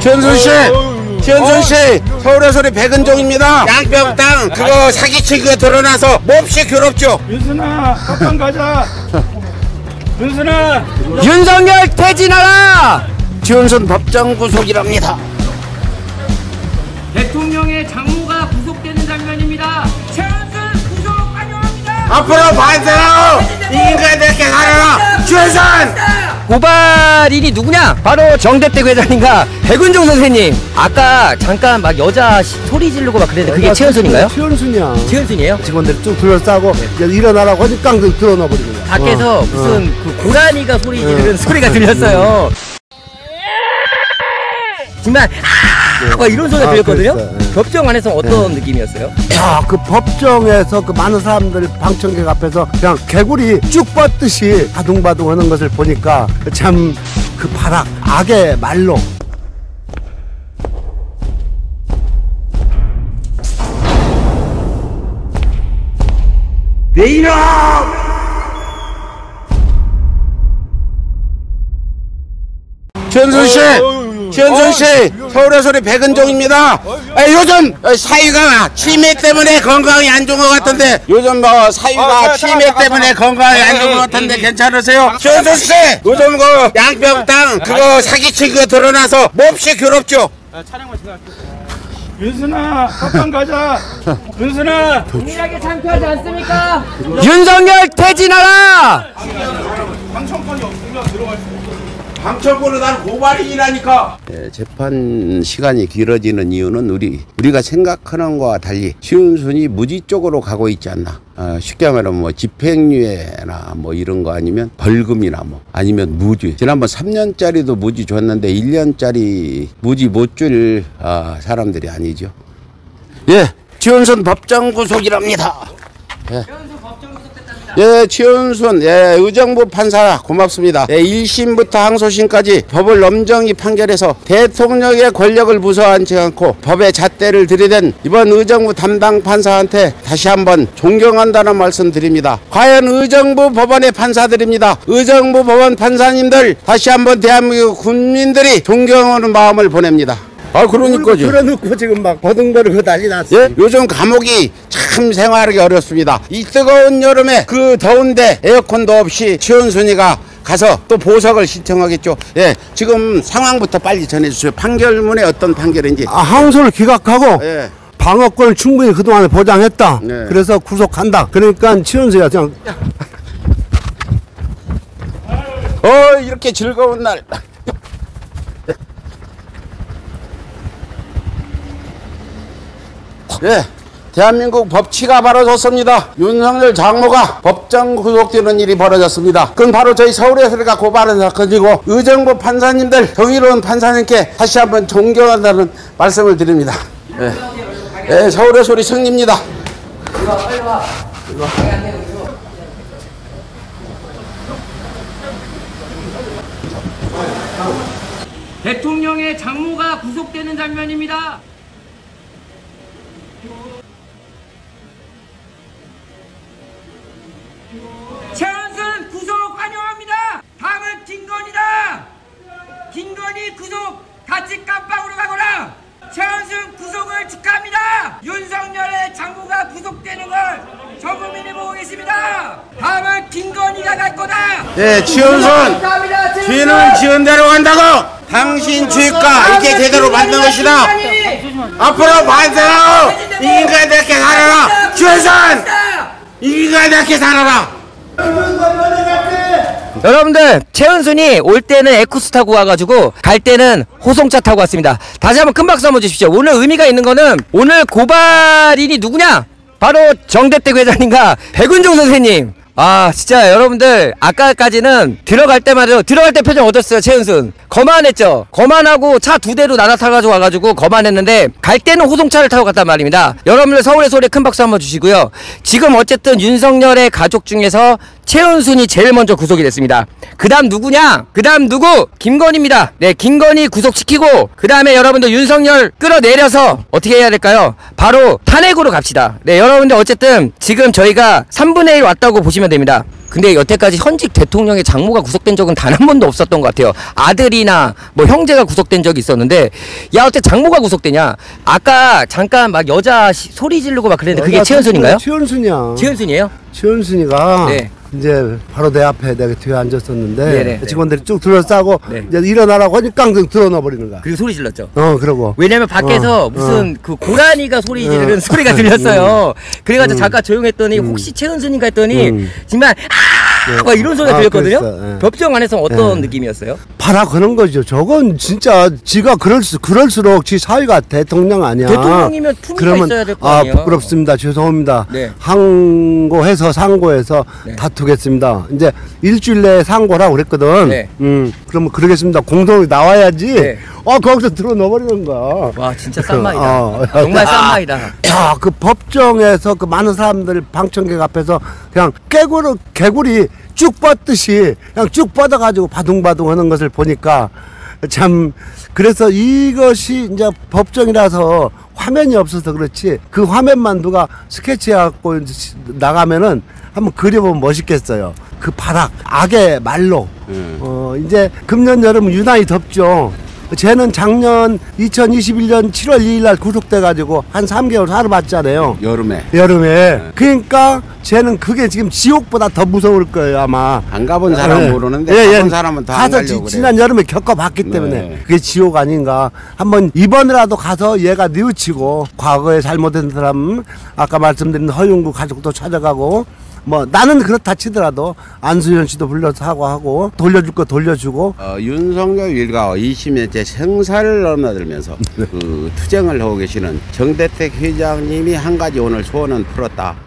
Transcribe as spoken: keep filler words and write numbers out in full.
최은순씨, 최은순씨, 서울의 소리 백은종입니다. 양평땅 그거 사기치기가 드러나서 몹시 괴롭죠. 윤순아, 합방 가자. 윤순아. 윤석열 퇴진하라. 최은순 법정 구속이랍니다. 대통령의 장모가 구속되는 장면입니다. 최은순 구속 환영합니다. 앞으로 반성하고 이 인간들께 살아라. 최은순. 고발인이 누구냐? 바로 정대택 회장님과 백은종 선생님. 아까 잠깐 막 여자 소리 지르고 막 그랬는데 그게 최은순인가요? 최은순이야. 최은순이에요? 직원들이 쭉 둘러싸고 네. 일어나라고 하니 깡 들어놔 버리는 거야. 밖에서 어. 무슨 어. 그 고라니가 소리 지르는 어. 소리가 들렸어요. 정말 아, 막 이런 소리가 아, 들렸거든요. 네. 법정 안에서 어떤 네. 느낌이었어요? 야, 그 법정에서 그 많은 사람들 방청객 앞에서 그냥 개구리 쭉 뻗듯이 바둥바둥 하는 것을 보니까 참 그 발악, 악의 말로 내 이놈! 최은순씨, 최은순씨, 서울의 소리 백은종입니다. 아, 요즘 사위가 치매 때문에 건강이 안 좋은 것 같은데 요즘 뭐 사위가 치매 때문에 건강이 안 좋은 것 같은데 괜찮으세요? 최은순씨, 요즘 그 양평땅 그거 사기치기가 드러나서 몹시 괴롭죠. 촬영만 진행할게요. 윤순아, 합방 가자. 윤순아. 동일하게 창피하지 않습니까? 윤석열 퇴진하라. 방청권이 없으면 들어갈 수 없어. 방청권은 난 고발인이라니까. 예, 재판 시간이 길어지는 이유는 우리 우리가 생각하는 것과 달리 최은순이 무지 쪽으로 가고 있지 않나. 어, 쉽게 말하면 뭐 집행유예나 뭐 이런 거 아니면 벌금이나 뭐 아니면 무죄. 지난번 삼 년짜리도 무죄 줬는데 일 년짜리 무죄 못 줄 어, 사람들이 아니죠. 예, 최은순 법정 구속이랍니다. 예. 예, 최은순, 예, 의정부 판사 고맙습니다. 예, 일 심부터 항소심까지 법을 엄정히 판결해서 대통령의 권력을 무서워하지 않고 법의 잣대를 들이댄 이번 의정부 담당 판사한테 다시 한번 존경한다는 말씀 드립니다. 과연 의정부 법원의 판사들입니다. 의정부 법원 판사님들 다시 한번 대한민국 국민들이 존경하는 마음을 보냅니다. 아, 그러니까죠. 틀어놓고 지금 막 버둥거리고 난리 났어. 예? 요즘 감옥이 참 생활하기 어렵습니다. 이 뜨거운 여름에 그 더운데 에어컨도 없이 최은순이가 가서 또 보석을 신청하겠죠. 예, 지금 상황부터 빨리 전해주세요. 판결문에 어떤 판결인지. 아, 항소를 기각하고 예. 방어권을 충분히 그동안에 보장했다. 네. 그래서 구속한다. 그러니까 최은순이가 그냥 어, 이렇게 즐거운 날. 예, 대한민국 법치가 바로 좋습니다. 윤석열 장모가 법정 구속되는 일이 벌어졌습니다. 그건 바로 저희 서울의 소리가 고발한 사건이고 의정부 판사님들, 정의로운 판사님께 다시 한번 존경한다는 말씀을 드립니다. 예, 예, 서울의 소리 승리입니다. 대통령의 장모가 구속되는 장면입니다. 최은순 구속 환영합니다. 다음은 김건희다. 김건희 구속 같이 깜빵으로 가거라. 최은순 구속을 축하합니다. 윤석열의 장모가 구속되는 걸 전 국민이 보고 계십니다. 다음은 김건희가 갈 거다. 네, 최은순 죄는 지은 대로 간다고. 당신 죄가 이렇게 제대로 만든 것이다. 앞으로 반성하고 이 인간들께 살아라. 최은순 이 인간들께 살아라. 여러분들, 최은순이 올 때는 에쿠스 타고 와가지고 갈 때는 호송차 타고 왔습니다. 다시 한번 큰 박수 한번 주십시오. 오늘 의미가 있는 거는 오늘 고발인이 누구냐? 바로 정대택 회장님과 백은종 선생님. 아, 진짜 여러분들 아까까지는 들어갈 때마다 들어갈 때 표정 어땠어요? 최은순 거만했죠. 거만하고 차 두 대로 나눠 타가지고 와가지고 거만했는데 갈 때는 호송차를 타고 갔단 말입니다. 여러분들 서울의 소리에 큰 박수 한번 주시고요. 지금 어쨌든 윤석열의 가족 중에서 최은순이 제일 먼저 구속이 됐습니다. 그 다음 누구냐? 그 다음 누구? 김건희입니다. 네, 김건희 구속시키고 그 다음에 여러분들 윤석열 끌어내려서 어떻게 해야 될까요? 바로 탄핵으로 갑시다. 네, 여러분들 어쨌든 지금 저희가 삼분의 일 왔다고 보시면 됩니다. 근데 여태까지 현직 대통령의 장모가 구속된 적은 단 한 번도 없었던 것 같아요. 아들이나 뭐 형제가 구속된 적이 있었는데, 야 어떻게 장모가 구속되냐? 아까 잠깐 막 여자 시, 소리 지르고 막 그랬는데 그게 최은순인가요? 최은순이야. 최은순이에요? 최은순이가 네. 이제 바로 내 앞에 내가 뒤에 앉았었는데 네네. 직원들이 쭉 둘러싸고 네. 이제 일어나라고 하니 깡통 들어넣어 버리는 거야. 그리고 소리 질렀죠. 어, 그러고. 왜냐면 밖에서 어, 무슨 그 고라니가 소리 지르는 어. 소리가 들렸어요. 그래가지고 음. 잠깐 조용했더니 혹시 최은순인가 했더니 음. 정말 아! 막 이런 소리가 아, 들렸거든요. 그랬어. 예. 법정 안에서 어떤 예. 느낌이었어요? 바라 그런 거죠. 저건 진짜 지가 그럴 수 그럴수록 지 사위가 대통령 아니야. 대통령이면 품위가 그러면 있어야 될 거 아 아니에요. 부끄럽습니다. 죄송합니다. 네. 항고해서 상고해서 네. 다투겠습니다. 이제 일주일 내에 상고라고 그랬거든. 네. 음 그러면 그러겠습니다. 공동이 나와야지. 네. 어 거기서 들어 넣어버리는 거야. 와 진짜 쌈마이다. 어. 정말 쌈마이다. 야, 그 법정에서 그 많은 사람들 방청객 앞에서 그냥 깨구리, 개구리 쭉 뻗듯이 그냥 쭉 뻗어가지고 바둥바둥 하는 것을 보니까 참, 그래서 이것이 이제 법정이라서 화면이 없어서 그렇지 그 화면만 누가 스케치해갖고 나가면은 한번 그려보면 멋있겠어요. 그 발악, 악의 말로. 음. 어, 이제 금년 여름 유난히 덥죠. 쟤는 작년 이천이십일 년 칠월 이일 날 구속돼가지고 한 삼 개월 살아봤잖아요. 여름에 여름에. 그러니까 쟤는 그게 지금 지옥보다 더 무서울 거예요, 아마. 안 가본 사람은 예. 모르는데 예, 가본 예. 사람은 다 안 가서 가려고 지, 그래요. 지난 여름에 겪어봤기 때문에 네. 그게 지옥 아닌가. 한번 이번이라도 가서 얘가 뉘우치고 과거에 잘못된 사람, 아까 말씀드린 허윤구 가족도 찾아가고, 뭐 나는 그렇다 치더라도 안수현 씨도 불러서 사과하고 돌려줄 거 돌려주고. 어, 윤석열 일가 이십 년째 생사를 넘나들면서 그 투쟁을 하고 계시는 정대택 회장님이 한 가지 오늘 소원은 풀었다.